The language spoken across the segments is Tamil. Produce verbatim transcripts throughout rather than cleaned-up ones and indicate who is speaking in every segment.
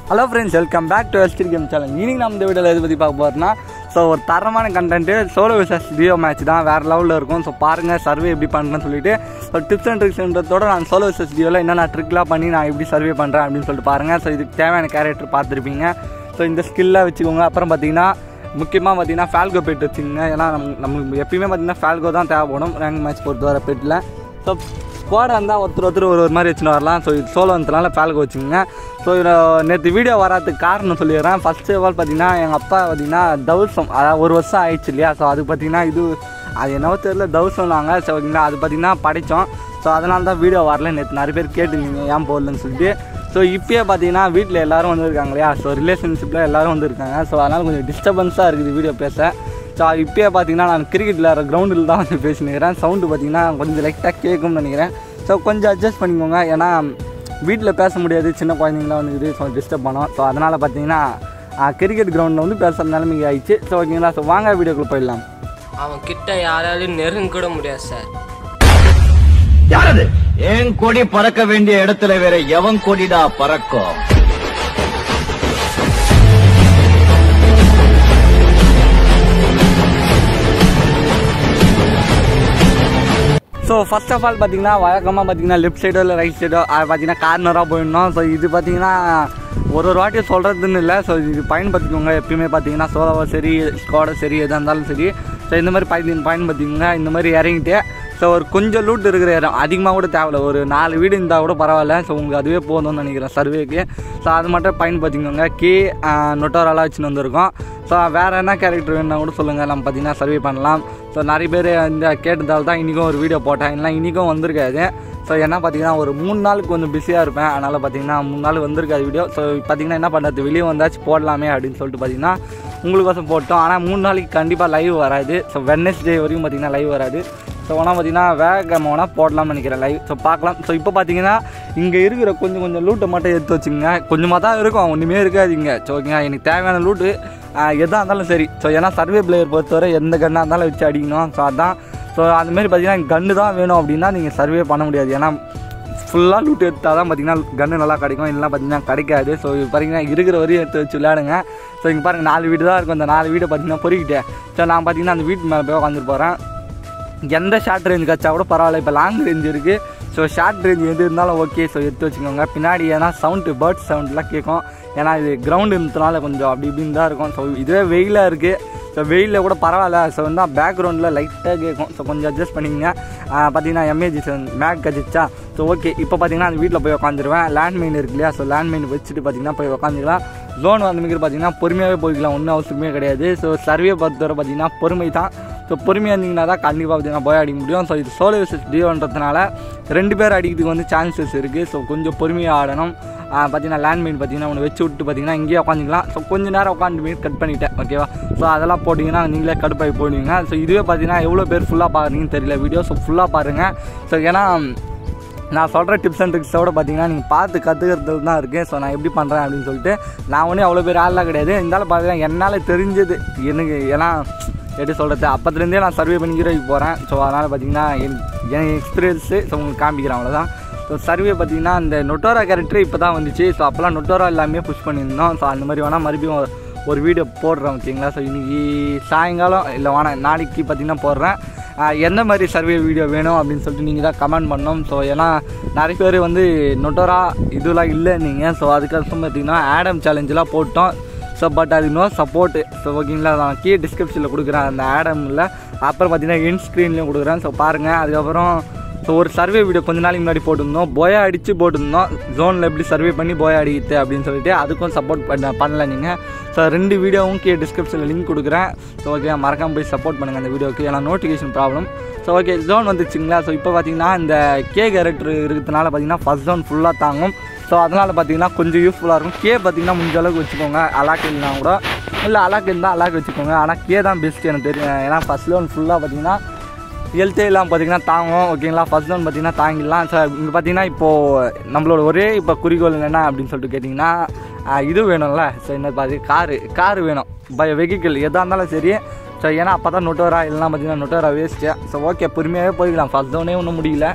Speaker 1: Hello friends, welcome back to L Street Game Channel. இன்னைக்கு நம்ம இந்த வீடியோல எதை பத்தி பார்க்க போறோம்னா சோ ஒரு தரமான content solo versus duo match தான் வேற லெவல்ல இருக்கும். சோ பாருங்க சர்வே எப்படி பண்றேன்னு சொல்லிட்டு சோ டிப்ஸ் அண்ட் ட்ரிக்ஸ்ன்றதோட நான் சோலோ வெர்சஸ் டியோல என்னென்ன ட்ரிக்லாம் பண்ணி நான் எப்படி சர்வே பண்றேன் அப்படின்னு சொல்லிட்டு பாருங்க. சோ இதுக்கு தேவையான கேரக்டர் பார்த்துருப்பீங்க. ஸோ இந்த ஸ்கில்லாக வச்சுக்கோங்க. அப்புறம் பார்த்தீங்கன்னா முக்கியமாக பார்த்தீங்கன்னா ஃபால்கோ பெட் வச்சுக்கோங்க. ஏன்னா நம்ம நம்மளுக்கு எப்பயுமே பார்த்தீங்கன்னா ஃபால்கோ தான் தேவைப்படும் ரேங்க் மேட்ச் பொறுத்த வர பெட்டில். ஸோ ஸ்குவாடாக இருந்தால் ஒருத்தர் ஒருத்தர் ஒரு ஒரு மாதிரி வச்சுன்னு வரலாம். ஸோ இது சோலோ வந்ததுனால ஃபால்கோ வச்சுக்கோங்க. ஸோ நேற்று வீடியோ வராதுக்கு காரணம் சொல்லிடுறேன். ஃபஸ்ட் ஆஃப் ஆல் பார்த்தீங்கன்னா எங்கள் அப்பா பார்த்தீங்கன்னா தவசம் அதாவது ஒரு வருஷம் ஆயிடுச்சு இல்லையா. ஸோ அது பார்த்தீங்கன்னா இது அது என்னவோ தெரியல தவசம் நாங்கள் ஸோ ஓகேங்களா அது பார்த்தீங்கன்னா படித்தோம். ஸோ அதனால தான் வீடியோ வரல. நேற்று நிறைய பேர் கேட்டுருந்தீங்க ஏன் போடலன்னு சொல்லிட்டு. ஸோ இப்போயே பார்த்தீங்கன்னா வீட்டில் எல்லோரும் வந்துருக்காங்க இல்லையா. ஸோ ரிலேஷன்ஷிப்பில் எல்லோரும் வந்துருக்காங்க. ஸோ அதனால் கொஞ்சம் டிஸ்டர்பன்ஸாக இருக்குது வீடியோ பேச. ஸோ இப்போயே பார்த்தீங்கன்னா நான் கிரிக்கெட் விளையாடுற கிரவுண்டில் தான் வந்து பேசினுக்கிறேன். சவுண்டு பார்த்தீங்கன்னா கொஞ்சம் லைட்டாக கேட்கும்னு நினைக்கிறேன். ஸோ கொஞ்சம் அட்ஜஸ்ட் பண்ணிக்கோங்க. ஏன்னா வீட்டில் பேச முடியாது, சின்ன குழந்தைங்களாம் வந்துக்குது. ஸோ டிஸ்டர்ப் பண்ணோம். ஸோ அதனால் பார்த்தீங்கன்னா கிரிக்கெட் கிரவுண்டில் வந்து பேசுகிற நிலைமைக்கு ஆயிடுச்சு. ஸோ ஓகேங்களா. ஸோ வாங்க வீடியோக்குள்ளே போயிடலாம்.
Speaker 2: அவன் கிட்ட யாராலையும் நெருங்க கூட முடியாது சார்.
Speaker 3: யாரது என் கொடி பறக்க வேண்டிய இடத்துல வேற எவன் கொடிடா பறக்கும்?
Speaker 1: ஸோ ஃபர்ஸ்ட் ஆஃப் ஆல் பார்த்தீங்கன்னா வழக்கமாக பார்த்தீங்கன்னா லெஃப்ட் சைடோ இல்லை ரைட் சைடோ அது பார்த்தீங்கன்னா கார்னராக போயிடணும். ஸோ இது பார்த்தீங்கன்னா ஒரு ஒரு வாட்டியும் சொல்கிறதுன்னு இல்லை. ஸோ இது பயன்படுத்திக்கோங்க. எப்பயுமே பார்த்தீங்கன்னா சோலோவோ சரி ஸ்குவாடோ சரி எதாக இருந்தாலும் சரி. ஸோ இந்த மாதிரி பயன் பயன்படுத்திக்கோங்க. இந்த மாதிரி இறங்கிட்டு ஸோ ஒரு கொஞ்சம் லூட் இருக்கிற இடம் அதிகமாக கூட தேவையில்ல. ஒரு நாலு வீடு இருந்தால் கூட பரவாயில்ல. ஸோ உங்களுக்கு அதுவே போதும்னு நினைக்கிறேன் சர்வேக்கு. ஸோ அது மட்டும் பயன்படுத்திக்கோங்க. கே நொட்டோரெல்லாம் வச்சுன்னு வந்திருக்கோம். ஸோ வேறு என்ன கேரக்டர் வேணுன்னா கூட சொல்லுங்கள், நம்ம பார்த்தீங்கன்னா சர்வே பண்ணலாம். ஸோ நிறைய பேர் இந்த கேட்டதால் தான் இன்றைக்கும் ஒரு வீடியோ போட்டேன். இல்லை இன்றைக்கும் வந்திருக்காது. ஸோ என்ன பார்த்தீங்கன்னா ஒரு மூணு நாளுக்கு கொஞ்சம் பிஸியாக இருப்பேன். அதனால் பார்த்தீங்கன்னா மூணு நாள் வந்திருக்காது வீடியோ. ஸோ பார்த்தீங்கன்னா என்ன பண்ணுறது, வெளியே வந்தாச்சு போடலாமே அப்படின்னு சொல்லிட்டு பார்த்தீங்கன்னா உங்களுக்கோசம் போட்டோம். ஆனால் மூணு நாளைக்கு கண்டிப்பாக லைவ் வராது. ஸோ வெட்னஸ்டே வரைக்கும் பார்த்தீங்கன்னா லைவ் வராது. ஸோ ஆனால் பார்த்தீங்கன்னா வேகமாக வேணால் போடலாம்னு நினைக்கிறேன் லைவ். ஸோ பார்க்கலாம். ஸோ இப்போ பார்த்தீங்கன்னா இங்கே இருக்கிற கொஞ்சம் கொஞ்சம் லூட்டை மட்டும் எடுத்து வச்சுங்க. கொஞ்சமாக தான் இருக்கும், ஒன்றுமே இருக்காதுங்க. ஸோ ஓகேங்க எனக்கு தேவையான லூட்டு எதாக இருந்தாலும் சரி. ஸோ ஏன்னா சர்வே பிளேயர் பொறுத்தவரை எந்த கன்னாக இருந்தாலும் வச்சு அடிக்கணும். ஸோ அதான். ஸோ அதுமாரி பார்த்தீங்கன்னா கன்று தான் வேணும் அப்படின்னா நீங்கள் சர்வே பண்ண முடியாது. ஏன்னா ஃபுல்லாக லூட் எடுத்தால் தான் பார்த்தீங்கன்னா கன்று நல்லா கிடைக்கும். இல்லைனா பார்த்தீங்கன்னா கிடைக்காது. ஸோ பார்த்தீங்கன்னா இருக்கிற வரையும் எடுத்து வச்சு விளையாடுங்க. ஸோ இங்கே பாருங்கள் நாலு வீடு தான் இருக்கும். அந்த நாலு வீடை பார்த்தீங்கன்னா பொறிக்கிட்டேன். ஸோ நான் பார்த்தீங்கன்னா அந்த வீட்டு மேலே போய் உட்காந்துட்டு போகிறேன். எந்த ஷார்ட் ரேஞ்ச் கச்சா கூட பரவாயில்ல. இப்போ லாங் ரேஞ்ச் இருக்குது. ஸோ ஷார்ட் ரேஞ்ச் எது இருந்தாலும் ஓகே. ஸோ எடுத்து வச்சுக்கோங்க. பின்னாடி ஏன்னா சவுண்டு பேர்ட் சவுண்ட்லாம் கேட்கும். ஏன்னா இது கிரவுண்டு இருந்ததுனால கொஞ்சம் அப்படி இப்படின்னு தான் இருக்கும். ஸோ இதுவே வெயிலாக இருக்குது. ஸோ வெயிலில் கூட பரவாயில்ல. ஸோ வந்து பேக்ரவுண்டில் லைட்டாக கேட்கும். ஸோ கொஞ்சம் அட்ஜஸ்ட் பண்ணிங்க. பார்த்தீங்கன்னா எம்ஏஜி மேக் கச்சிச்சா. ஸோ ஓகே இப்போ பார்த்தீங்கன்னா அந்த வீட்டில் போய் உட்காந்துருவேன். லேண்ட்மைன் இருக்கு இல்லையா. ஸோ லேண்ட்மைன் வச்சுட்டு பார்த்தீங்கன்னா போய் உட்காந்துக்கலாம். ஜோன் வந்து மிக பார்த்தீங்கன்னா பொறுமையாகவே போய்க்கலாம். ஒன்றும் அவசியமே கிடையாது. ஸோ சர்வே பொறுத்தவரை பார்த்தீங்கன்னா பொறுமை தான். ஸோ பொறுமையாக இருந்தீங்கன்னா தான் கண்டிப்பாக பார்த்தீங்கன்னா போய் அடிக்க முடியும். ஸோ இது சோலோ வெர்சஸ் டியோன்றதுனால ரெண்டு பேர் அடிக்கிறதுக்கு வந்து சான்சஸ் இருக்குது. ஸோ கொஞ்சம் பொறுமையாக ஆடணும். பார்த்தீங்கன்னா லேண்ட்மைன் பார்த்தீங்கன்னா ஒன்று வச்சு விட்டு பார்த்தீங்கன்னா இங்கேயே உட்காந்துக்கலாம். ஸோ கொஞ்சம் நேரம் உட்காந்து மீட் கட் பண்ணிவிட்டேன் ஓகேவா. ஸோ அதெல்லாம் போட்டிங்கன்னா நீங்களே கடுப்பாகி போடுவீங்க. ஸோ இதுவே பார்த்தீங்கன்னா எவ்வளோ பேர் ஃபுல்லாக பார்க்குறீங்கன்னு தெரியல வீடியோ. ஸோ ஃபுல்லாக பாருங்கள். ஸோ ஏன்னா நான் சொல்கிற டிப்ஸ் அண்ட் ட்ரிக்ஸோட பார்த்தீங்கன்னா நீங்கள் பார்த்து கற்றுக்கிறது தான் இருக்குது. ஸோ நான் எப்படி பண்ணுறேன் அப்படின்னு சொல்லிட்டு நான் ஒன்றும் அவ்வளோ பேர் ஆளெலாம் கிடையாது. இருந்தாலும் பார்த்தீங்கன்னா என்னால் தெரிஞ்சது எனக்கு ஏன்னா எப்படி சொல்கிறது அப்போத்துலேருந்தே நான் சர்வே பண்ணிக்கிறதுக்கு போகிறேன். ஸோ அதனால் பார்த்தீங்கன்னா என் என் எக்ஸ்பீரியன்ஸு ஸோ உங்களுக்கு காமிக்கிறேன் அவ்வளோதான். ஸோ சர்வே பார்த்தீங்கன்னா இந்த நொட்டோரா கேரக்டர் இப்போ தான் வந்துச்சு. ஸோ அப்போல்லாம் நொட்டோரா எல்லாமே புஷ் பண்ணியிருந்தோம். ஸோ அந்த மாதிரி வேணால் மறுபடியும் ஒரு வீடியோ போடுறேன் ஓகேங்களா. ஸோ இன்றைக்கி சாயங்காலம் இல்லை வேணாம் நாளைக்கு பார்த்தீங்கன்னா போடுறேன். எந்த மாதிரி சர்வே வீடியோ வேணும் அப்படின்னு சொல்லிட்டு நீங்கள் தான் கமெண்ட் பண்ணணும். ஸோ ஏன்னா நிறைய பேர் வந்து நொட்டோரா இதெல்லாம் இல்லை நீங்கள். ஸோ அதுக்கப்புறம் பார்த்தீங்கன்னா ஆடம் சேலஞ்செலாம் போட்டோம். ஸோ பட் அது இன்னும் சப்போர்ட்டு. ஸோ ஓகேங்களா நான் கீழே டிஸ்கிரிப்ஷனில் கொடுக்குறேன் அந்த ஆடமில். அப்புறம் பார்த்தீங்கன்னா என் ஸ்க்ரீன்லேயும் கொடுக்குறேன். ஸோ பாருங்கள். அதுக்கப்புறம் ஸோ ஒரு சர்வே வீடியோ கொஞ்ச நாளைக்கு முன்னாடி போட்டிருந்தோம். போயா அடித்து போட்டிருந்தோம். ஜோனில் எப்படி சர்வே பண்ணி போயா அடிக்குது அப்படின்னு சொல்லிட்டு அதுக்கும் சப்போர்ட் பண்ண பண்ணல நீங்கள். ஸோ ரெண்டு வீடியோவும் கீழே டிஸ்கிரிப்ஷனில் லிங்க் கொடுக்குறேன். ஸோ ஓகே மறக்காமல் போய் சப்போர்ட் பண்ணுங்கள் அந்த வீடியோக்கு. ஏன்னா notification problem. So okay zone வந்துச்சுங்களா. ஸோ இப்போ பார்த்தீங்கன்னா இந்த கே கேரக்டர் இருக்கிறதுனால பார்த்தீங்கன்னா ஃபஸ்ட் ஜோன் ஃபுல்லாக தாங்கும். ஸோ அதனால் பார்த்தீங்கன்னா கொஞ்சம் யூஸ்ஃபுல்லாக இருக்கும். கே பார்த்தீங்கன்னா முடிஞ்ச அளவுக்கு வச்சுக்கோங்க. அலாக் இல்லைனா கூட இல்லை அலாக் இருந்தால் அலாக் வச்சுக்கோங்க. ஆனால் கே தான் பெஸ்ட் எனக்கு தெரியும். ஏன்னா ஃபஸ்ட் லோன் ஃபுல்லாக பார்த்தீங்கன்னா ஹெல்த்தே இல்லாமல் பார்த்தீங்கன்னா தாங்கும் ஓகேங்களா. ஃபஸ்ட் லோன் பார்த்தீங்கன்னா தாங்கிடலாம். ஸோ இங்கே பார்த்தீங்கன்னா இப்போது நம்மளோட ஒரே இப்போ குறிக்கோள் என்ன அப்படின்னு சொல்லிட்டு கேட்டிங்கன்னா இது வேணும்ல. ஸோ என்ன பார்த்து காரு காரு வேணும். பை வெஹிக்கிள் எதாக இருந்தாலும் சரி. ஸோ ஏன்னா அப்போ தான் நொட்டோரா இல்லைனா பார்த்தீங்கன்னா நொட்டோரா வேஸ்ட்டு. ஸோ ஓகே பொறுமையாகவே போய்க்கலாம். ஃபஸ்ட் லோனே ஒன்றும் முடியல. ஸோ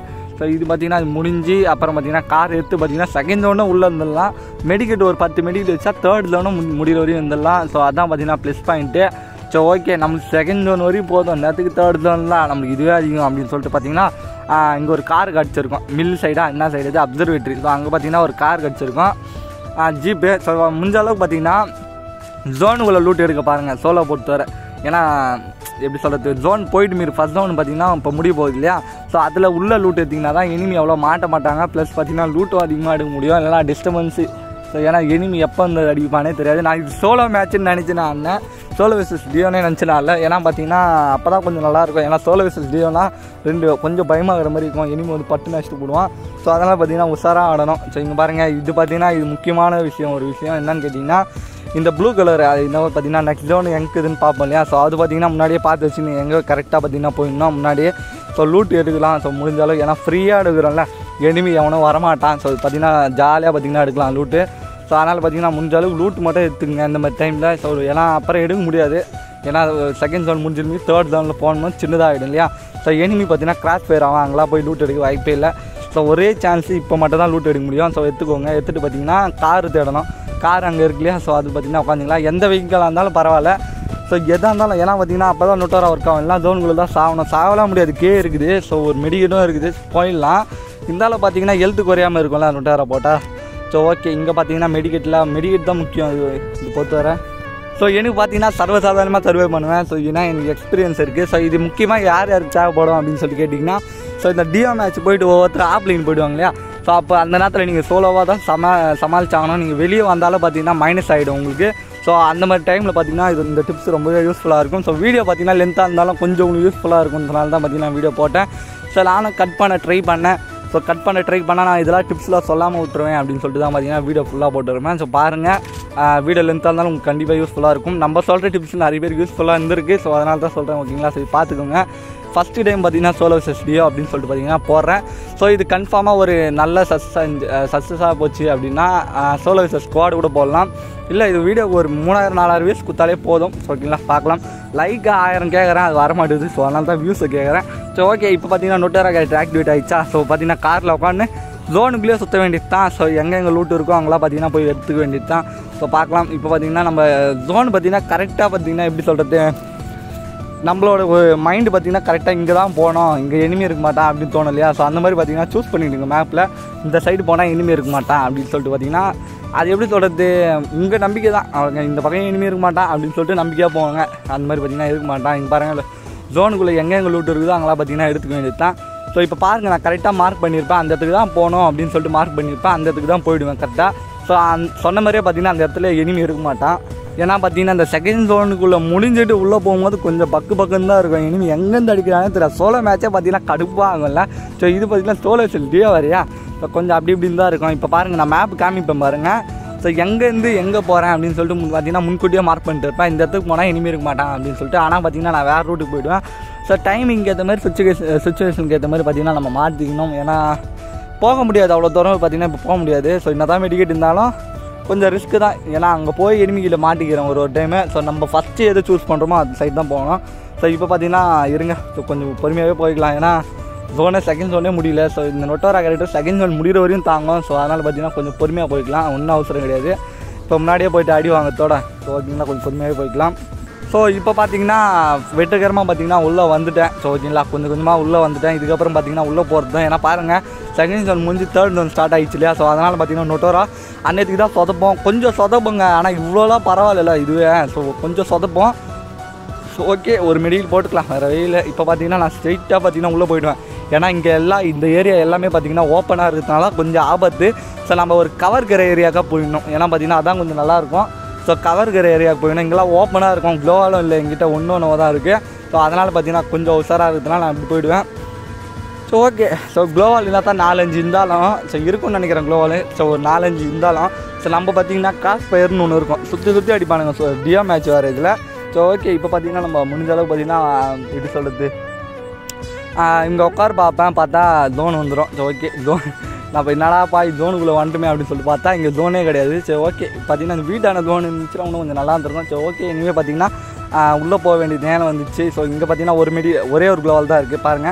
Speaker 1: ஸோ இது பார்த்திங்கன்னா அது முடிஞ்சு அப்புறம் பார்த்திங்கன்னா கார் எடுத்து பார்த்திங்கன்னா செகண்ட் ஜோனும் உள்ளே இருந்துடலாம். மெடிக்கெட் ஒரு பத்து மெடிக்கெட் வச்சா தேர்ட் ஜோனும் முடிகிற வரையும் இருந்துடலாம். ஸோ அதான் பார்த்திங்கன்னா ப்ளஸ் பாயிண்ட்டு. ஸோ ஓகே நம்மளுக்கு செகண்ட் ஜோன் வரையும் போதும், நேரத்துக்கு தேர்ட் ஜோன்லாம் நம்மளுக்கு இதுவே அதிகம் அப்படின்னு சொல்லிட்டு பார்த்திங்கன்னா இங்கே ஒரு கார் கிடச்சிருக்கோம். மில் சைடாக என்ன சைடு இது அப்சர்வேட்ரி. ஸோ அங்கே பார்த்திங்கன்னா ஒரு கார் கிடச்சிருக்கோம் ஜீப்பு. ஸோ முடிஞ்ச அளவுக்கு பார்த்திங்கன்னா ஜோனுக்குள்ளே லூட் எடுக்க பாருங்கள் சோலோ பொறுத்து வர. ஏன்னா எப்படி சொல்கிறது, ஜோன் போயிட்டு மீறி ஃபஸ்ட் ஜோன் பார்த்திங்கன்னா இப்போ முடிய போகுது இல்லையா. ஸோ அதில் உள்ள லூட் எடுத்திங்கன்னா தான் எனிமி எவ்வளோ மாட்ட மாட்டாங்க. ப்ளஸ் பார்த்திங்கன்னா லூட்டும் அதிகமாக எடுக்க முடியும், இல்லைனா டிஸ்டர்பன்ஸு. ஸோ ஏன்னா எனிமி எப்போ வந்து அடிப்பானே தெரியாது. நான் இது சோலோ மேட்ச்சுன்னு நினச்சி நான் அண்ணன் சோலோ விசஸ் டியோனே நினச்சினா இல்லை. ஏன்னா பார்த்தீங்கன்னா அப்போ தான் கொஞ்சம் நல்லாயிருக்கும். ஏன்னா சோலோ விசஸ் டியோனா ரெண்டு கொஞ்சம் பயமாகிற மாதிரி இருக்கும், எனிமி வந்து பட்டு நடிச்சுட்டு போடுவான். ஸோ அதனால் பார்த்திங்கன்னா உஷாராக ஆடணும். ஸோ இங்கே பாருங்கள், இது பார்த்திங்கன்னா இது முக்கியமான விஷயம். ஒரு விஷயம் என்னன்னு கேட்டிங்கன்னா இந்த ப்ளூ கலர் அது என்ன பார்த்திங்கன்னா நெக்ஸ்ட் ஜோன் எங்குதுன்னு பார்ப்போம் இல்லையா. ஸோ அது பார்த்திங்கன்னா முன்னாடியே பார்த்து வச்சு நீங்கள் எங்கே கரெக்டாக பார்த்திங்கன்னா போயிடணும் முன்னாடியே. ஸோ லூட் எடுக்கலாம். ஸோ முடிஞ்ச அளவுக்கு ஏன்னா ஃப்ரீயாக எடுக்கிறோம்ல, எனிமி எவனும் வரமாட்டான். ஸோ பார்த்திங்கன்னா ஜாலியாக பார்த்திங்கன்னா எடுக்கலாம் லூட்டு. ஸோ அதனால் பார்த்திங்கன்னா முடிஞ்ச அளவுக்கு லூட் மட்டும் எடுத்துக்கங்க இந்த மாதிரி டைமில். ஸோ ஏன்னா அப்புறம் எடுக்க முடியாது, ஏன்னா செகண்ட் ஜோன் முடிஞ்சிருமே தேர்ட் ஜோனில் போகணும் சின்னதாகிடும் இல்லையா. ஸோ எனிமி பார்த்திங்கன்னா கிராஷ் ஃபயர் ஆகும், அங்கெல்லாம் போய் லூட் எடுக்க வாய்ப்பே இல்லை. ஸோ ஒரே சான்ஸ் இப்போ மட்டும் தான் லூட் எடுக்க முடியும். ஸோ எடுத்துக்கோங்க. எடுத்துகிட்டு பார்த்திங்கன்னா கார் தேடணும். கார் அங்கே இருக்கு இல்லையா. ஸோ அது பார்த்திங்கன்னா உட்காந்துங்களா எந்த வெஹிக்கலாக இருந்தாலும் பரவாயில்ல. ஸோ எதாக இருந்தாலும் ஏன்னா பார்த்திங்கன்னா அப்போ தான் நூட்டாரா ஒர்க் ஆகும். எல்லாம் ஜோனுக்குள்ளே தான் சாகணும், சாகலாம் முடியாது, கே இருக்குது. ஸோ ஒரு மெடிக்கெட்டும் இருக்குது, போயிடலாம். இருந்தாலும் பார்த்திங்கன்னா ஹெல்த்து குறையாமல் இருக்கும்ல நூட்டாரா போட்டால். ஸோ ஓகே இங்கே பார்த்தீங்கன்னா மெடிக்கெட்டில் மெடிக்கெட் தான் முக்கியம் இது இது பொறுத்த வர. ஸோ எனக்கு பார்த்தீங்கன்னா சர்வசாதாரணமாக சர்வே பண்ணுவேன். ஸோ ஏன்னா எனக்கு எக்ஸ்பீரியன்ஸ் இருக்குது. ஸோ இது முக்கியமாக யார் யாருக்கு தேவைப்படும் அப்படின்னு சொல்லி கேட்டிங்கன்னா, ஸோ இந்த டியோ மேட்ச் போயிட்டு ஒவ்வொருத்தர் ஆப்லைன் போயிடுவாங்க இல்லையா. ஸோ அப்போ அந்த நேரத்தில் நீங்கள் சோலோவாக தான் சமா சமாளிச்சாகணும். நீங்கள் வெளியே வந்தாலும் பார்த்தீங்கன்னா மைனஸ் ஆகிடும் உங்களுக்கு. ஸோ அந்த மாதிரி டைமில் பார்த்தீங்கன்னா இது இந்த டிப்ஸ் ரொம்பவே யூஸ்ஃபுல்லாக இருக்கும். ஸோ வீடியோ பார்த்தீங்கன்னா லென்த்தாக இருந்தாலும் கொஞ்சம் உங்களுக்கு யூஸ்ஃபுல்லாக இருக்கும்ன்றனால தான் பார்த்தீங்கன்னா வீடியோ போட்டேன். ஸோ நானும் கட் பண்ண ட்ரை பண்ணேன். ஸோ கட் பண்ண ட்ரை பண்ணால் நான் இதெல்லாம் டிப்ஸ்லாம் சொல்லாமல் விட்டுருவேன் அப்படின்னு சொல்லிட்டு தான் பார்த்தீங்கன்னா வீடியோ ஃபுல்லாக போட்டுருவேன். ஸோ பாருங்கள், வீடியோ லென்த்தாக இருந்தாலும் உங்களுக்கு கண்டிப்பாக யூஸ்ஃபுல்லாக இருக்கும். நம்ம சொல்கிற டிப்ஸ் நிறைய பேருக்கு யூஸ்ஃபுல்லாக இருந்திருக்கு. ஸோ அதனால தான் சொல்கிறேன் ஓகேங்களா. ஸோ பார்த்துக்கோங்க. ஃபஸ்ட்டு டைம் பார்த்தீங்கன்னா சோலோ விசஸ் டியோ அப்படின்னு சொல்லிட்டு பார்த்தீங்கன்னா போடுறேன். ஸோ இது கன்ஃபார்மாக ஒரு நல்ல சக்ஸஸ் சக்ஸஸாக போச்சு அப்படின்னா சோலோ விசஸ் ஸ்குவாட் கூட போடலாம். இல்லை இது வீடியோக்கு ஒரு மூணாயிரம் நாலாயிரம் வியூஸ் கொடுத்தாலே போதும். ஸோ ஓகேங்களா பார்க்கலாம். லைக் ஆயிரம் கேட்குறேன், அது வரமாட்டேது. ஸோ அதனால தான் வியூஸை கேட்குறேன். ஸோ ஓகே இப்போ பார்த்தீங்கன்னா நொட்டேரா கேரக்டர் ஆக்டிவேட் ஆகிடுச்சா. ஸோ பார்த்தீங்கன்னா காரில் உட்காந்து ஜோனுக்குள்ளேயே சுற்ற வேண்டியது தான். ஸோ எங்கே எங்கே லூட் இருக்கோ அங்கெல்லாம் பார்த்தீங்கன்னா போய் எடுத்துக்க வேண்டியது தான். ஸோ பார்க்கலாம். இப்போ பார்த்தீங்கன்னா நம்ம ஜோன் பார்த்தீங்கன்னா கரெக்டாக பார்த்தீங்கன்னா எப்படி சொல்கிறது, நம்மளோட ஒரு மைண்டு பார்த்திங்கன்னா கரெக்டாக இங்கே தான் போனோம், இங்கே எனிமி இருக்க மாட்டான் அப்படின்னு தோணும் இல்லையா. ஸோ அந்த மாதிரி பார்த்திங்கன்னா சூஸ் பண்ணிவிடுங்க மேப்பில். இந்த சைடு போனால் எனிமி இருக்க மாட்டான் அப்படின்னு சொல்லிட்டு பார்த்திங்கன்னா அது எப்படி சொல்கிறது, உங்கள் நம்பிக்கை தான். அவங்க இந்த பக்கம் எனிமி இருக்க மாட்டான் அப்படின்னு சொல்லிட்டு நம்பிக்கையாக போவாங்க. அந்த மாதிரி பார்த்திங்கன்னா இருக்க மாட்டான். இங்கே பாருங்கள் ஜோனுக்குள்ளே எங்கே எங்கே லூட் இருக்குதோ அங்கெல்லாம் பார்த்திங்கன்னா எடுத்துக்க வேண்டியது தான். ஸோ இப்போ பாருங்கள், நான் கரெக்டாக மார்க் பண்ணியிருப்பேன், அந்த இடத்துக்கு தான் போகணும் அப்படின்னு சொல்லிட்டு மார்க் பண்ணியிருப்பேன், அந்த இடத்துக்கு தான் போயிடுவேன் கரெக்டாக. ஸோ அந் சொன்ன மாதிரியே பார்த்திங்கன்னா அந்த இடத்துல எனிமி இருக்க மாட்டான். ஏன்னா பார்த்தீங்கன்னா இந்த செகண்ட் ஜோனுக்குள்ளே முடிஞ்சிட்டு உள்ளே போகும்போது கொஞ்சம் பக்கு பக்குன்னு தான் இருக்கும். இனிமேல் எங்கேருந்து அடிக்கிறாங்கன்னு தெரியல. சோலோ மேட்சே பார்த்தீங்கன்னா கடுப்பாக ஆகும்ல. ஸோ இது பார்த்தீங்கன்னா சோலோ செல்டியோ வரையா. ஸோ கொஞ்சம் அப்படி இப்படின்னு தான் இருக்கும். இப்போ பாருங்கள், நான் மேப் காமிப்பேன் பாருங்கள். ஸோ எங்கேருந்து எங்கே போகிறேன் அப்படின்னு சொல்லிட்டு பார்த்தீங்கன்னா முன்கூட்டியே மார்க் பண்ணிட்டு இருப்பேன். இந்த இடத்துக்கு போனால் இனிமேல் இருக்க மாட்டான் அப்படின்னு சொல்லிட்டு. ஆனால் பார்த்தீங்கன்னா நான் வேறு ரூட்டுக்கு போயிடுவேன். ஸோ டைமிங்க்கு ஏற்ற மாதிரி சுச்சுவேஷன் சுச்சுவேஷனுக்கு ஏற்ற மாதிரி பார்த்தீங்கன்னா நம்ம மாற்றிக்கணும். ஏன்னா போக முடியாது, அவ்வளோ தூரம் பார்த்தீங்கன்னா இப்போ போக முடியாது. ஸோ என்ன தான் மெடிக்கெட் இருந்தாலும் கொஞ்சம் ரிஸ்க்கு தான். ஏன்னா அங்கே போய் எனிமிக்கிட்ட மாட்டிக்கிறோம் ஒரு ஒரு டைமு. ஸோ நம்ம ஃபஸ்ட்டு எது சூஸ் பண்ணுறோமோ அது சைட் தான் போகணும். ஸோ இப்போ பார்த்தீங்கன்னா இருங்க, ஸோ கொஞ்சம் பொறுமையாகவே போய்க்கலாம். ஏன்னா ஜோனே செகண்ட் ஜோனே முடியல. ஸோ இந்த நொட்டோரா கேரக்டர் செகண்ட் ஜோன் முடிகிற வரையும் தாங்கும். ஸோ அதனால் பார்த்தீங்கன்னா கொஞ்சம் பொறுமையாக போய்க்கலாம், ஒன்றும் அவசரம் கிடையாது. இப்போ முன்னாடியே போய்ட்டு அடி வாங்கத்தோட ஸோ ஓகேங்களா கொஞ்சம் பொறுமையாகவே போய்க்கலாம். ஸோ இப்போ பார்த்தீங்கன்னா வெற்றிகரமாக பார்த்தீங்கன்னா உள்ளே வந்துட்டேன். ஸோ ஓகேங்களா கொஞ்சம் கொஞ்சமாக உள்ளே வந்துட்டேன். இதுக்கப்புறம் பார்த்தீங்கன்னா உள்ளே போகிறது தான். ஏன்னா பாருங்கள், செகண்ட் ஜோன் முடிஞ்சு தேர்ட் ஜோன் ஸ்டார்ட் ஆகிடுச்சு இல்லையா. ஸோ அதனால் பார்த்தீங்கன்னா நொட்டோரா அன்னைக்கு தான் சொதப்போம், கொஞ்சம் சொதப்போங்க. ஆனால் இவ்வளோலாம் பரவாயில்ல இதுவே. ஸோ கொஞ்சம் சொதப்போம். ஸோ ஓகே ஒரு மெடிக்கல் போட்டுக்கலாம், வேறு வெயில். இப்போ பார்த்தீங்கன்னா நான் ஸ்ட்ரெயிட்டாக பார்த்தீங்கன்னா உள்ளே போயிடுவேன். ஏன்னா இங்கே எல்லாம் இந்த ஏரியா எல்லாமே பார்த்தீங்கன்னா ஓப்பனாக இருக்கிறதுனால கொஞ்சம் ஆபத்து. ஸோ நம்ம ஒரு கவர் கிற ஏரியாவுக்காக போயிடணும். ஏன்னா பார்த்தீங்கன்னா அதான் கொஞ்சம் நல்லாயிருக்கும். ஸோ கவர் கிற ஏரியாவுக்கு போயிடணும். இங்கெல்லாம் ஓப்பனாக இருக்கும், க்ளோவாலும் இல்லை, எங்கிட்ட ஒன்று ஒன்று தான் இருக்குது. ஸோ அதனால் பார்த்தீங்கன்னா கொஞ்சம் உஷாராக இருக்கிறதுனால நான் இப்படி போயிடுவேன். ஸோ ஓகே ஸோ க்ளோவால் இருந்தால் தான் நாலஞ்சு இருந்தாலும் ஸோ இருக்கும்னு நினைக்கிறேன் க்ளோவால். ஸோ ஒரு நாலஞ்சு இருந்தாலும் ஸோ நம்ம பார்த்தீங்கன்னா கிராஸ் ஃபயர்னு ஒன்று இருக்கும், சுற்றி சுற்றி அடிப்பானுங்க. ஸோ டியோ மேட்ச் வேறு இதில். ஸோ ஓகே இப்போ பார்த்தீங்கன்னா நம்ம முடிஞ்ச அளவுக்கு பார்த்தீங்கன்னா எப்படி சொல்கிறது, இங்கே உட்கார் பார்ப்பேன், பார்த்தா ஜோன் வந்துடும். ஸோ ஓகே ஜோன் நான் இப்போ என்னடா பாய் ஜோனுக்குள்ளே வந்துட்டுமே அப்படின்னு சொல்லிட்டு பார்த்தா இங்கே ஜோனே கிடையாது. சரி ஓகே பார்த்தீங்கன்னா இந்த வீட்டான ஜோன் இருந்துச்சுன்னா இன்னும் கொஞ்சம் நல்லா இருந்திருக்கும். சரி ஓகே இனிமேல் பார்த்தீங்கன்னா உள்ளே போக வேண்டிய நேரம் வந்துச்சு. ஸோ இங்கே பார்த்தீங்கன்னா ஒரு மெடி ஒரே ஒரு க்ளோவால் தான் இருக்குது பாருங்கள். ஸோ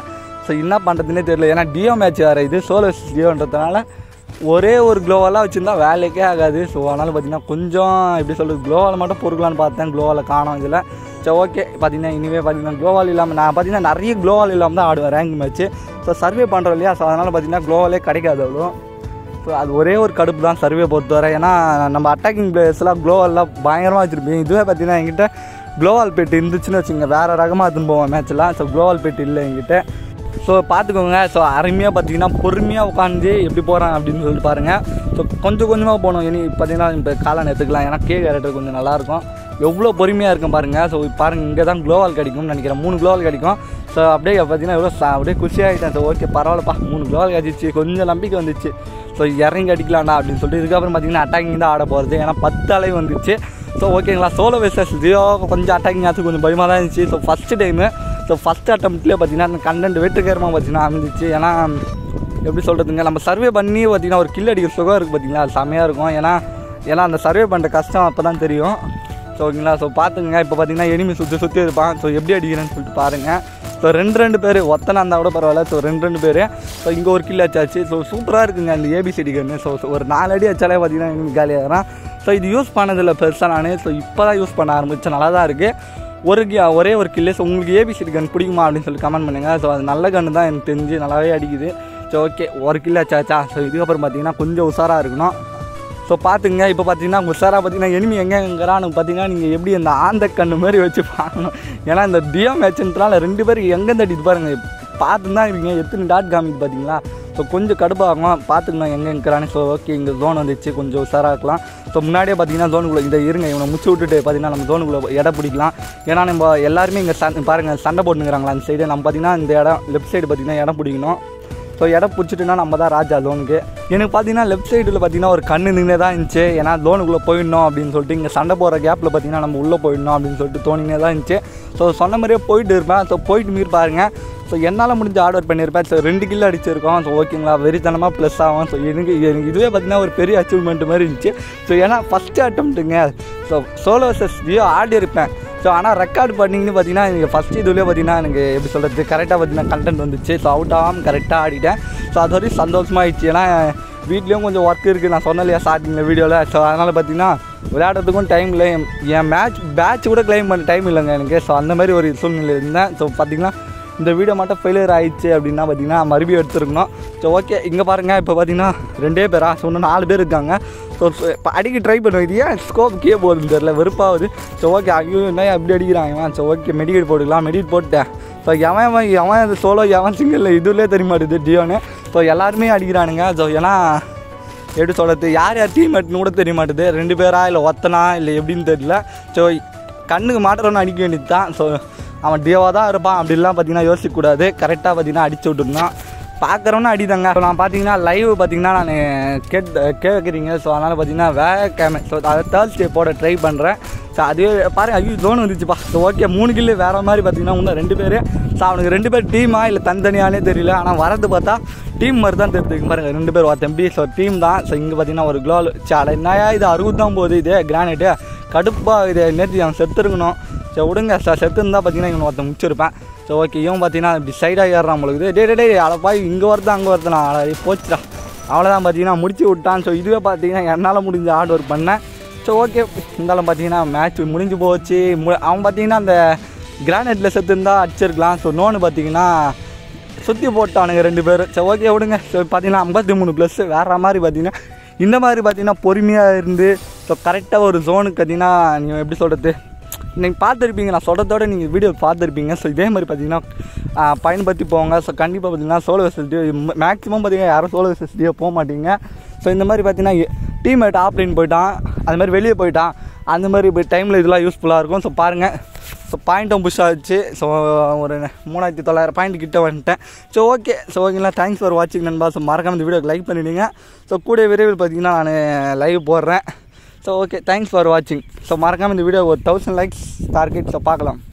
Speaker 1: ஸோ என்ன பண்ணுறதுனே தெரியல. ஏன்னா டியோ மேட்ச் வேறு இது, சோலோ வெர்சஸ் டியோன்றதுனால ஒரே ஒரு க்ளோவெல்லாம் வச்சுருந்தா வேலைக்கே ஆகாது. ஸோ அதனால் பார்த்திங்கன்னா கொஞ்சம் எப்படி சொல்கிறது, க்ளோவால் மட்டும் பொறுக்கலான்னு பார்த்தேன், க்ளோவால் காணும் இதில். சரி ஓகே, பார்த்திங்கன்னா இனிமேல் பார்த்திங்கன்னா க்ளோவால் இல்லாமல் நான் பார்த்திங்கன்னா நிறைய க்ளோவால் இல்லாமல் தான் ஆடுவேன் ரேங்க் மேட்ச்சு. ஸோ சர்வே பண்ணுறோம் இல்லையா, ஸோ அதனால் பார்த்திங்கன்னா க்ளோவாலே கிடைக்காது அவ்வளோ. ஸோ அது ஒரே ஒரு கடுப்பு தான் சர்வே பொறுத்த வரை. ஏன்னா நம்ம அட்டாக்கிங் பிளேயர்ஸ்லாம் க்ளோவால்லாம் பயங்கரமாக வச்சுருப்பேன். இதுவே பார்த்திங்கன்னா என்கிட்ட க்ளோவால் பெட்டு இருந்துச்சுன்னு வச்சுங்க, வேறு ரகமாக எடுத்துன்னு போவேன் மேட்ச்லாம். ஸோ க்ளோவால் பெட்டு இல்லை என்கிட்ட. ஸோ பார்த்துக்கோங்க. ஸோ அருமையாக பார்த்தீங்கன்னா பொறுமையாக உட்காந்து எப்படி போகிறான் அப்படின்னு சொல்லிட்டு பாருங்கள். ஸோ கொஞ்சம் கொஞ்சமாக போகணும். இனி பார்த்தீங்கன்னா இப்போ காலான் எடுத்துக்கலாம், ஏன்னா கே கேரக்டர் கொஞ்சம் நல்லாயிருக்கும். எவ்வளோ பொறுமையாக இருக்கும் பாருங்கள். ஸோ பாருங்கள், இங்கே தான் க்ளோவால் கிடைக்கும்னு நினைக்கிறேன், மூணு க்ளோவால் கிடைக்கும். ஸோ அப்படியே பார்த்தீங்கன்னா எவ்வளோ அப்படியே குஷியாகிட்டேன். ஸோ ஓகே பரவாயில்லப்பா, மூணு க்ளோவால் கிடச்சிச்சு, கொஞ்சம் நம்பிக்கை வந்துச்சு. ஸோ இறங்கி அடிக்கலாம்டா அப்படின்னு சொல்லிட்டு இதுக்கப்புறம் பார்த்தீங்கன்னா அட்டாக்கிங் தான் ஆட போகிறது, ஏன்னா பத்து அலை வந்துச்சு. ஸோ ஓகேங்களா, சோலோ வெர்சஸ் டியோ கொஞ்சம் அட்டாக்கிங் ஆச்சு, கொஞ்சம் பயமாக தான் இருந்துச்சு. So first time so first அட்டம்ப்ட்லேயே பார்த்தீங்கன்னா அந்த கண்டென்ட் வெற்றிகரமாக பார்த்தீங்கன்னா அமைஞ்சிச்சு. ஏன்னா எப்படி சொல்கிறதுங்க, நம்ம சர்வே பண்ணி பார்த்தீங்கன்னா ஒரு கில் அடிக்கிற சுகம் இருக்குது பார்த்தீங்களா, அது செம்மையாக இருக்கும். ஏன்னா ஏன்னா அந்த சர்வே பண்ணுற கஷ்டம் அப்போ தான் தெரியும். ஸோ ஓகேங்களா, ஸோ பார்த்துங்க. இப்போ பார்த்தீங்கன்னா எனிமி சுற்றி சுற்றி இருப்பான். ஸோ எப்படி அடிக்கிறேன்னு சொல்லிட்டு பாருங்கள். ஸோ ரெண்டு ரெண்டு பேர் ஒத்தனை இருந்தால் கூட பரவாயில்ல. ஸோ ரெண்டு ரெண்டு பேர். ஸோ இங்கே ஒரு கில் அச்சாச்சு. ஸோ சூப்பராக இருக்குங்க இந்த ஏபிசிடி கன்னு. ஸோ ஒரு நாலு அடி அச்சாலே பார்த்தீங்கன்னா எங்களுக்கு காலியாகிறான். ஸோ இது யூஸ் பண்ணதில்லை பெருசாக நான். ஸோ இப்போ தான் யூஸ் பண்ண ஆரம்பித்தேன், நல்லா தான் இருக்குது. ஒரு ஒரே ஒரு கில்லு. ஸோ உங்களுக்கு ஏபிசிடி கன் பிடிக்குமா அப்படின்னு சொல்லி கமெண்ட் பண்ணுங்கள். ஸோ அது நல்ல கன்று தான் எனக்கு தெரிஞ்சு, நல்லாவே அடிக்குது. ஸோ ஓகே, ஒரு கில்லு அச்சாச்சா. ஸோ இதுக்கப்புறம் பார்த்தீங்கன்னா கொஞ்சம் உஷாராக இருக்கணும். ஸோ பார்த்துங்க. இப்போ பார்த்தீங்கன்னா உஷாராக பார்த்தீங்கன்னா எனிமி எங்கேங்கிறான்னு பார்த்தீங்கன்னா நீங்கள் எப்படி அந்த ஆந்த கண்ணு மாதிரி வச்சு பார்க்கணும். ஏன்னா இந்த டியோ மேட்ச்ன்றனால ரெண்டு பேருக்கு எங்கேருந்து அடிட்டு பாருங்கள், பார்த்து தான் இருக்கீங்க எத்தனை டாட் காமிக்கு பார்த்தீங்களா. ஸோ கொஞ்சம் கடுப்பாகும், பார்த்துக்கணும் எங்கே இருக்கிறான்னு. ஸோ ஓகே, இங்கே ஜோன் வந்துச்சு, கொஞ்சம் உஷாராக இருக்கலாம். ஸோ முன்னாடியே பார்த்தீங்கன்னா ஜோனுக்குள்ளே இதை இருங்க, இவனை முச்சு விட்டுட்டு பார்த்தீங்கன்னா நம்ம ஜோனுக்குள்ளே இடம் பிடிக்கலாம். ஏன்னா நம்ம எல்லாருமே இங்கே சண்டை பாருங்கள் சண்டை போட்டுங்கிறாங்களா அந்த சைடு. நம்ம பார்த்தீங்கன்னா இந்த இடம் லெஃப்ட் சைடு பார்த்தீங்கன்னா இடம் பிடிக்கணும். ஸோ இடம் பிடிச்சிட்டுனா நம்ம தான் ராஜா லோனுக்கு. எனக்கு பார்த்தீங்கன்னா லெஃப்ட் சைடில் பார்த்தீங்கன்னா ஒரு கண்ணு நின்று தான் இருந்துச்சு. ஏன்னா லோனுக்குள்ளே போயிடணும் அப்படின்னு சொல்லிட்டு இங்கே சண்டை போகிற கேப்பில் பார்த்தீங்கன்னா நம்ம உள்ளே போயிடணும் அப்படின்னு சொல்லிட்டு தோணினே தான் இருந்துச்சு. ஸோ சொன்ன மாதிரியே போயிட்டு இருப்பேன். ஸோ போயிட்டு மீறி பாருங்கள். ஸோ என்னால் முடிஞ்ச ஆர்டர் பண்ணியிருப்பேன். ஸோ ரெண்டு கிலோ அடிச்சிருக்கோம். ஸோ ஓகேங்களா, வெறித்தனமாக ப்ளஸ் ஆகும். ஸோ எனக்கு எனக்கு இதுவே பார்த்தீங்கன்னா ஒரு பெரிய அச்சீவ்மெண்ட் மாதிரி இருந்துச்சு. ஸோ ஏன்னா ஃபஸ்ட்டு அட்டம்ப்ட்டுங்க. ஸோ சோலோ வெர்சஸ் டியோ ஆடி இருப்பேன். ஸோ ஆனால் ரெக்கார்டு பண்ணிங்கன்னு பார்த்தீங்கன்னா எனக்கு ஃபஸ்ட் இதுலேயே பார்த்தீங்கன்னா எனக்கு எப்படி சொல்கிறது கரெக்டாக பார்த்தீங்கன்னா கண்டென்ட் வந்துச்சு. ஸோ அவுட் ஆகாமல் கரெக்டாக ஆடிட்டேன். ஸோ அது வரைக்கும் சந்தோஷமாகிடுச்சு. ஏன்னா வீட்லேயும் கொஞ்சம் ஒர்க் இருக்குது, நான் சொன்னேன் இல்லையா ஸ்டார்டிங்கில் வீடியோவில். ஸோ அதனால் பார்த்தீங்கன்னா விளையாடுறதுக்கும் டைம் இல்லை, என் மேட்ச் பேட்ச் கூட கிளைம் பண்ண டைம் இல்லைங்க எனக்கு. ஸோ அந்த மாதிரி ஒரு சூழ்நிலை இருந்தேன். ஸோ பார்த்திங்கன்னா இந்த வீடியோ மட்டும் ஃபெயிலியர் ஆகிடுச்சு அப்படின்னா பார்த்தீங்கன்னா மறுபடியும் எடுத்துருக்கணும். ஸோ ஓகே, இங்கே பாருங்கள். இப்போ பார்த்தீங்கன்னா ரெண்டே பேரா, ஸோ இன்னும் நாலு பேர் இருக்காங்க. ஸோ இப்போ அடிக்க ட்ரை பண்ணுவோம். இது ஏன் ஸ்கோப் கே போகுதுன்னு தெரியல, வெறுப்பாகுது. ஸோ ஓகே, ஐயோ என்ன எப்படி அடிக்கிறாங்க. ஸோ ஓகே, மெடிக்கேட் போட்டுக்கலாம். மெடிக்கேட் போட்டேன். ஸோ எவன் எவன் அது சோலோ எவன் சிங்கிள் இதுலேயே தெரிய மாட்டுது டியோன்னு. ஸோ எல்லாருமே அடிக்கிறானுங்க. ஸோ ஏன்னா எப்படி சொல்கிறது, யார் யார் டீம் மேட்னு கூட தெரிய மாட்டுது. ரெண்டு பேரா இல்லை ஒத்தனா இல்லை எப்படின்னு தெரியல. ஸோ கண்ணுக்கு மாட்டுறவனு அடிக்க வேண்டியது தான். ஸோ அவன் டியோவாக தான் இருப்பான் அப்படிலாம் பார்த்தீங்கன்னா யோசிக்கக்கூடாது. கரெக்டாக பார்த்தீங்கன்னா அடிச்சு விட்டுருந்தான். பார்க்குறவனா அடிதாங்க. ஸோ நான் பார்த்தீங்கன்னா லைவ் பார்த்தீங்கன்னா நான் கேட் கேட்குறீங்க. ஸோ அதனால் பார்த்தீங்கன்னா வேற கேமே. ஸோ அதை தேர்ட் ஸ்டே போட ட்ரை பண்ணுறேன். ஸோ அதுவே பாருங்க, ஐயோ ஜோன் வந்துச்சுப்பா. ஸோ ஓகே, மூணு கில்லு வேறு மாதிரி பார்த்தீங்கன்னா இன்னும் ரெண்டு பேர். ஸோ அவனுக்கு ரெண்டு பேர் டீமா இல்லை தனித்தனியானே தெரியல. ஆனால் வரது பார்த்தா டீம் மாதிரி தான் தெரிஞ்சுக்கு பாருங்கள், ரெண்டு பேர் தம்பி. ஸோ டீம் தான். ஸோ இங்கே பார்த்தீங்கன்னா ஒரு க்ளோல் சாலை என்னையா இது அறுபது தான் போகுது. இதே கிரானைட்டு கடுப்பாக இது நேற்று அவன் செத்துருக்கணும். ஸோ விடுங்க சார், செத்துருந்தா பார்த்தீங்கன்னா இவன் ஒருத்தன் முடிச்சிருப்பேன். ஸோ ஓகே, இவன் பார்த்தீங்கன்னா இப்படி சைடாக ஏறுறான் நம்மளுக்கு. டே டே டே அளப்பாய் இங்கே வருது அங்கே வருது நான் அழகி போச்சுடா. அவ்வளோதான் பார்த்தீங்கன்னா முடிச்சு விட்டான். ஸோ இதுவே பார்த்தீங்கன்னா என்னால் முடிஞ்ச ஹார்ட் ஒர்க் பண்ணேன். ஸோ ஓகே, இருந்தாலும் பார்த்தீங்கன்னா மேட்ச் முடிஞ்சு போச்சு. மு அவன் பார்த்தீங்கன்னா அந்த கிரானைட்டில் செத்துருந்தா அடிச்சிருக்கலாம். ஸோ நோன்னு பார்த்தீங்கன்னா சுற்றி போட்டானுங்க ரெண்டு பேர். ஸோ ஓகே விடுங்க. ஸோ பார்த்தீங்கன்னா ஐம்பத்தி மூணு ப்ளஸ் வேறு மாதிரி பார்த்தீங்கன்னா இந்த மாதிரி பார்த்தீங்கன்னா பொறுமையாக இருந்து ஸோ கரெக்டாக ஒரு ஜோனுக்கு பார்த்தீங்கன்னா நீங்கள் எப்படி சொல்கிறது நீங்கள் பார்த்துருப்பீங்க, நான் சொல்கிறதோட நீங்கள் வீடியோ பார்த்துருப்பீங்க. ஸோ இதே மாதிரி பார்த்தீங்கன்னா பயன்படுத்தி போங்க. ஸோ கண்டிப்பாக பார்த்தீங்கன்னா சோலோ வெர்சஸ் டியோ மேக்ஸிமம் பார்த்தீங்கன்னா யாரும் சோலோ வெர்சஸ் டியோ போக மாட்டீங்க. ஸோ இந்த மாதிரி பார்த்தீங்கன்னா டீம்மேட் ஆஃப்லைன் போயிட்டான், அது மாதிரி வெளியே போயிட்டான், அந்த மாதிரி இப்போ டைமில் இதெல்லாம் யூஸ்ஃபுல்லாக இருக்கும். ஸோ பாருங்கள், ஸோ பாயிண்ட்டும் புஷ் ஆச்சு. ஸோ ஒரு மூணாயிரத்தி தொள்ளாயிரம் பாயிண்ட் கிட்ட வந்துட்டேன். ஸோ ஓகே, ஸோ ஓகேங்களா, தேங்க்ஸ் ஃபார் வாட்சிங் நண்பா. ஸோ மறக்காம இந்த வீடியோக்கு லைக் பண்ணிவிடுங்க. ஸோ கூட விரைவில் பார்த்தீங்கன்னா நான் லைவ் போடுறேன். ஸோ ஓகே, தேங்க்ஸ் ஃபார் வாட்சிங். ஸோ மறக்காமல் இந்த வீடியோ ஒரு தௌசண்ட் லைக்ஸ் டார்கெட். ஸோ பார்க்கலாம்.